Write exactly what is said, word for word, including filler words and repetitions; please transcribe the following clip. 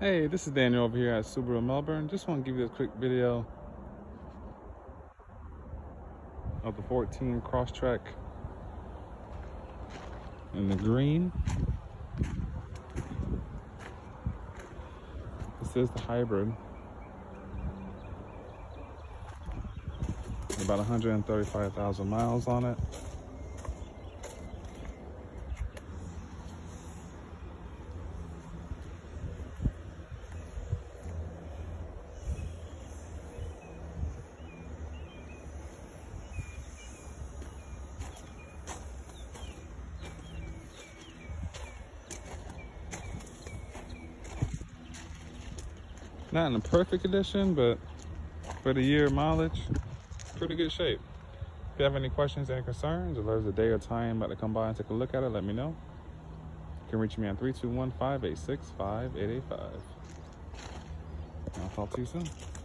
Hey, this is Daniel over here at Subaru Melbourne. Just want to give you a quick video of the fourteen Crosstrek in the green. This is the hybrid. About one hundred thirty-five thousand miles on it. Not in a perfect condition, but for the year mileage, pretty good shape. If you have any questions, any concerns, or there's a day or time about to come by and take a look at it, let me know. You can reach me on three two one, five eight six, five eight eight five. I'll talk to you soon.